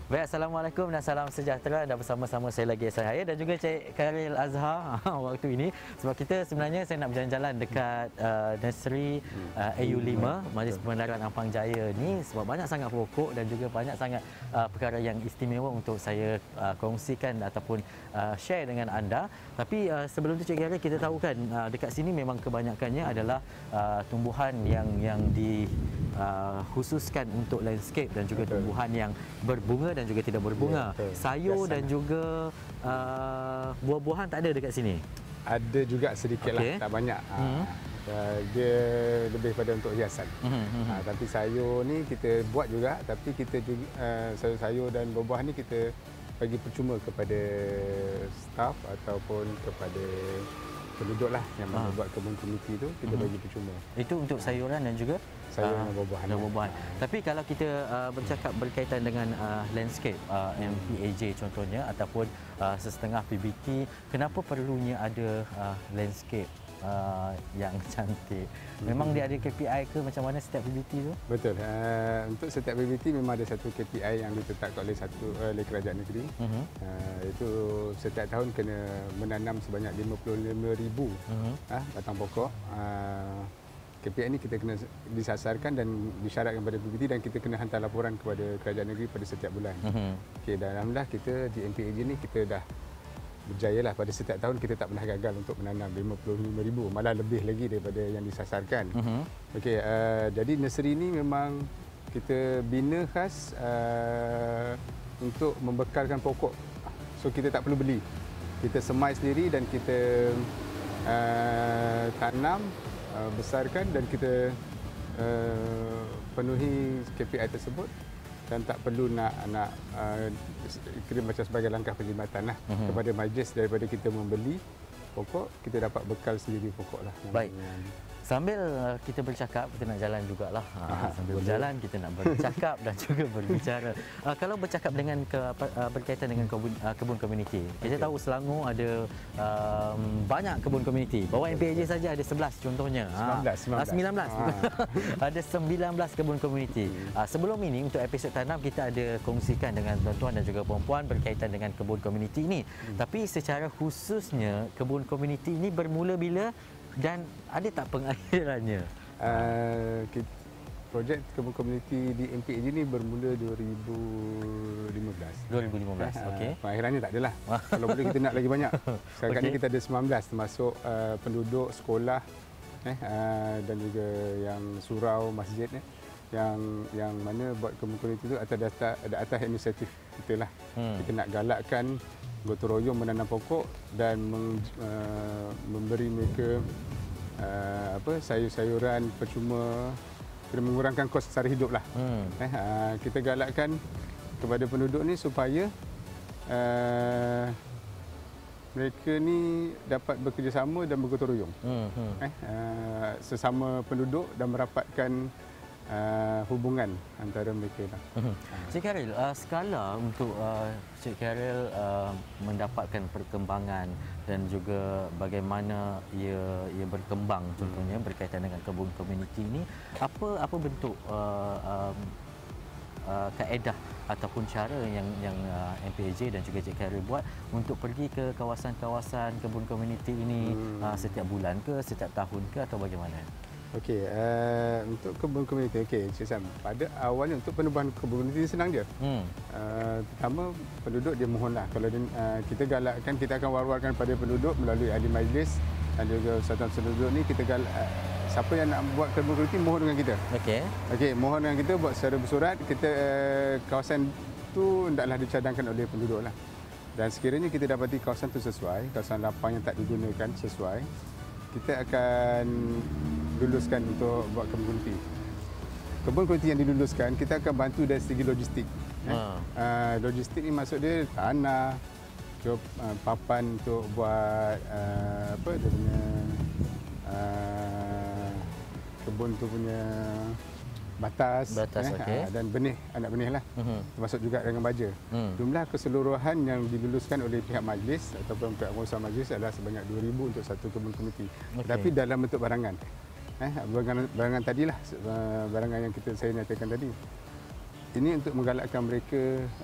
Baik, Assalamualaikum dan salam sejahtera, dan bersama-sama saya lagi saya dan juga Cik Khairil Azhar waktu ini, sebab kita sebenarnya saya nak berjalan-jalan dekat nursery AU5 Majlis Perbendaharaan Ampang Jaya ni, sebab banyak sangat pokok dan juga banyak sangat perkara yang istimewa untuk saya kongsikan ataupun share dengan anda. Tapi sebelum tu Cik Khairil, kita tahu kan dekat sini memang kebanyakannya adalah tumbuhan yang di khususkan untuk landscape dan juga tumbuhan yang berbunga dan juga tidak berbunga. Sayur dan juga buah-buahan tak ada dekat sini. Ada juga sedikit lah, tak banyak. Dia lebih pada untuk hiasan. Tapi sayur ni kita buat juga, tapi kita juga sayur-sayur dan buah-buahan ni kita bagi percuma kepada staff ataupun kepada penduduk lah yang membuat kebun komuniti tu, kita bagi percuma. Itu untuk sayuran dan juga sayuran dan buah-buahan. Tapi kalau kita bercakap berkaitan dengan landscape MPAJ contohnya ataupun sesetengah PBT, kenapa perlunya ada landscape yang cantik? Memang dia ada KPI ke macam mana setiap PBT tu? Betul. Untuk setiap PBT memang ada satu KPI yang ditetapkan oleh kerajaan negeri. Itu setiap tahun kena menanam sebanyak 55,000 batang pokok. KPI ini kita kena disasarkan dan disyaratkan pada PBT, dan kita kena hantar laporan kepada kerajaan negeri pada setiap bulan. Dan alhamdulillah kita di MPAJ ni kita dah berjaya lah, pada setiap tahun kita tak pernah gagal untuk menanam 55,000, malah lebih lagi daripada yang disasarkan. Jadi nursery ni memang kita bina khas untuk membekalkan pokok. So kita tak perlu beli. Kita semai sendiri dan kita tanam, besarkan dan kita penuhi KPI tersebut, dan tak perlu nak kira macam sebagai langkah perkhidmatan lah kepada majlis. Daripada kita membeli pokok, kita dapat bekal sendiri pokok lah. Baik. Sambil kita bercakap, kita nak jalan jugalah. Sambil berjalan kita nak bercakap dan juga berbicara. Kalau bercakap dengan berkaitan dengan kebun komuniti, kita tahu Selangor ada banyak kebun komuniti. Bawah MPAJ saja ada 11 contohnya. 19. Ada 19 kebun komuniti. Sebelum ini untuk episod tanam kita ada kongsikan dengan tuan-tuan dan juga puan-puan berkaitan dengan kebun komuniti ini. Tapi secara khususnya kebun komuniti ini bermula bila dan ada tak pengakhirannya? Projek kebun komuniti di MPAJ ini bermula 2015. 2015, okey. Pengakhirannya tak adalah. Kalau boleh kita nak lagi banyak. Sekarang ni kita ada 19, termasuk penduduk, sekolah, dan juga yang surau, masjid, yang mana buat kebun komuniti itu atas inisiatif kita lah. Kita nak galakkan gotong royong menanam pokok dan memberi mereka sayur-sayuran percuma, kena mengurangkan kos sara hidup lah. Kita galakkan kepada penduduk ni supaya mereka ni dapat bekerjasama dan bergotong royong sesama penduduk dan merapatkan hubungan antara mereka lah. Cik Khairil, skala untuk Cik Khairil mendapatkan perkembangan dan juga bagaimana ia berkembang contohnya berkaitan dengan kebun komuniti ini, apa bentuk kaedah ataupun cara yang MPAJ dan juga Cik Khairil buat untuk pergi ke kawasan-kawasan kebun komuniti ini setiap bulan ke, setiap tahun ke, atau bagaimana? Untuk kebun komuniti, Cik Sam, pada awalnya untuk penubuhan kebun komuniti senang je. Pertama, penduduk dia mohonlah. Kalau kita galakkan, kita akan war-warkan pada penduduk melalui ahli majlis dan juga persatuan penduduk ni, kita siapa yang nak buat kebun komuniti mohon dengan kita. Mohon dengan kita buat secara bersurat. Kita kawasan tu hendaklah dicadangkan oleh penduduk lah. Dan sekiranya kita dapati kawasan tu sesuai, kawasan lapang yang tak digunakan sesuai, kita akan luluskan untuk buat kebun komuniti. Kebun komuniti yang diluluskan, kita akan bantu dari segi logistik. Logistik ni maksud dia tanah, papan untuk buat kebun tu punya batas, dan benih, anak benih lah. Termasuk juga dengan baja. Jumlah keseluruhan yang diluluskan oleh pihak majlis ataupun pihak pengusaha majlis adalah sebanyak 2,000 untuk satu kebun komuniti. Tapi dalam bentuk barangan. Barangan tadilah, barangan yang saya nyatakan tadi. ini untuk menggalakkan mereka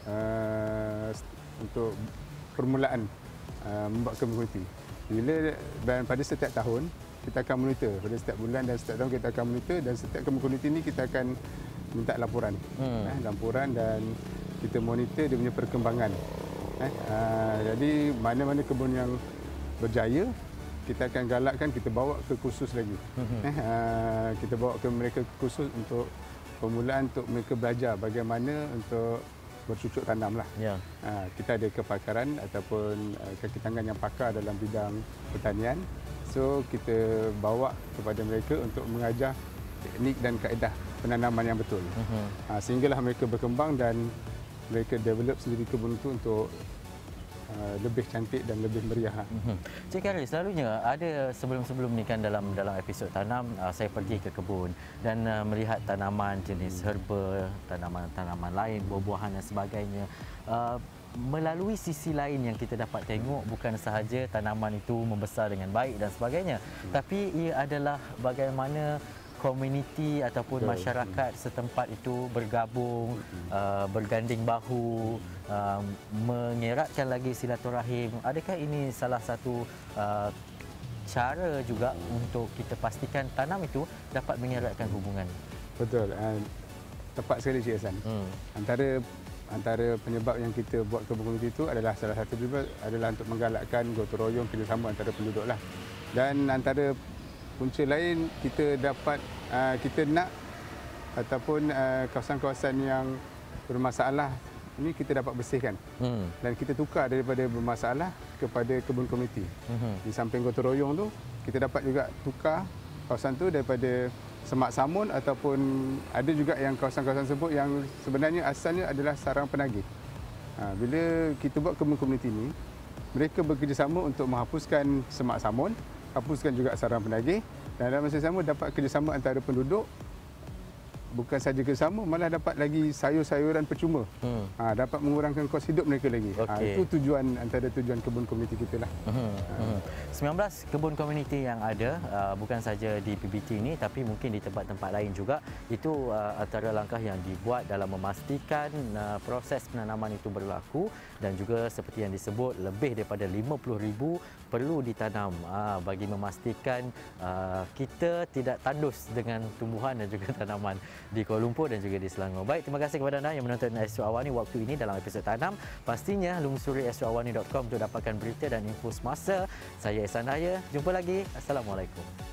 untuk permulaan membuat komuniti. Dan pada setiap tahun kita akan monitor, pada setiap bulan dan setiap tahun kita akan monitor, dan setiap komuniti ini kita akan minta laporan. Laporan, dan kita monitor dia punya perkembangan. Jadi mana-mana kebun yang berjaya, kita akan galakkan, kita bawa ke kursus lagi. Kita bawa ke mereka kursus untuk permulaan, untuk mereka belajar bagaimana untuk bercucuk tanam lah. Kita ada kepakaran ataupun kaki tangan yang pakar dalam bidang pertanian. So kita bawa kepada mereka untuk mengajar teknik dan kaedah penanaman yang betul. Sehinggalah mereka berkembang dan mereka develop sendiri kebun itu untuk lebih cantik dan lebih meriah. Cik Khairil, selalunya ada sebelum-sebelum ni kan dalam episod tanam, saya pergi ke kebun dan melihat tanaman jenis herba, tanaman lain, buah-buahan dan sebagainya. Melalui sisi lain yang kita dapat tengok, bukan sahaja tanaman itu membesar dengan baik dan sebagainya, tapi ia adalah bagaimana komuniti ataupun masyarakat setempat itu bergabung, berganding bahu, mengeratkan lagi silaturahim. Adakah ini salah satu cara juga untuk kita pastikan tanam itu dapat mengeratkan hubungan? Betul. Tepat sekali Cik Hasan. Antara penyebab yang kita buat kebun komuniti itu adalah salah satu juga adalah untuk menggalakkan gotong royong kerjasama antara penduduk lah. Dan antara punca lain kita dapat kita nak ataupun kawasan-kawasan yang bermasalah ini kita dapat bersihkan dan kita tukar daripada bermasalah kepada kebun komuniti. Di samping gotong royong tu kita dapat juga tukar kawasan tu daripada semak samun ataupun ada juga yang kawasan-kawasan tersebut yang sebenarnya asalnya adalah sarang penagih. Bila kita buat kebun komuniti ini, mereka bekerjasama untuk menghapuskan semak samun, hapuskan juga sarang penagih, dan dalam masa sama dapat kerjasama antara penduduk. Bukan saja kerjasama, malah dapat lagi sayur-sayuran percuma. Dapat mengurangkan kos hidup mereka lagi. Itu tujuan, antara tujuan kebun komuniti kita lah. 19 kebun komuniti yang ada, bukan saja di PBT ini, tapi mungkin di tempat-tempat lain juga. Itu antara langkah yang dibuat dalam memastikan proses penanaman itu berlaku, dan juga seperti yang disebut, lebih daripada 50,000 perlu ditanam bagi memastikan kita tidak tandus dengan tumbuhan dan juga tanaman di Kuala Lumpur dan juga di Selangor. Baik, terima kasih kepada anda yang menonton Astro Awani waktu ini dalam episod tanam. Pastinya lungsuri astroawani.com untuk dapatkan berita dan info semasa. Saya Ihsan Daya. Jumpa lagi. Assalamualaikum.